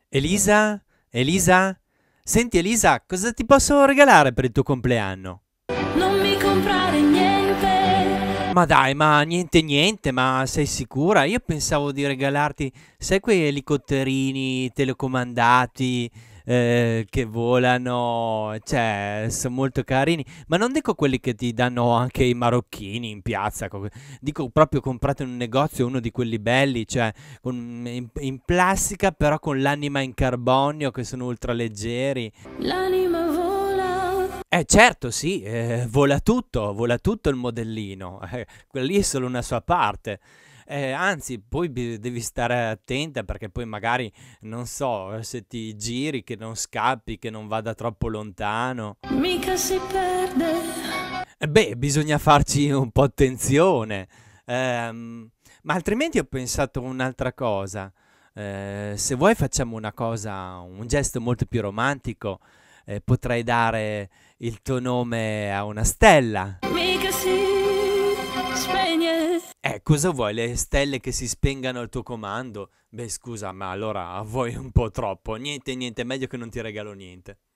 Elisa? Elisa? Senti Elisa, cosa ti posso regalare per il tuo compleanno? Non mi comprare niente. Ma dai, ma niente niente, ma sei sicura? Io pensavo di regalarti, sai quei elicotterini telecomandati che volano, cioè, sono molto carini, ma non dico quelli che ti danno anche i marocchini in piazza, dico proprio comprate in un negozio uno di quelli belli, cioè in plastica però con l'anima in carbonio che sono ultra leggeri. L'anima vola. Certo, sì, vola tutto il modellino, quello lì è solo una sua parte. Anzi, poi devi stare attenta perché poi magari, non so, se ti giri, che non scappi, che non vada troppo lontano. Mica si perde. Beh, bisogna farci un po' attenzione. Ma altrimenti ho pensato un'altra cosa. Se vuoi facciamo una cosa, un gesto molto più romantico, potrei dare il tuo nome a una stella. Mica si spegne. Cosa vuoi? Le stelle che si spengano al tuo comando? Beh, scusa, ma allora vuoi un po' troppo. Niente, niente, meglio che non ti regalo niente.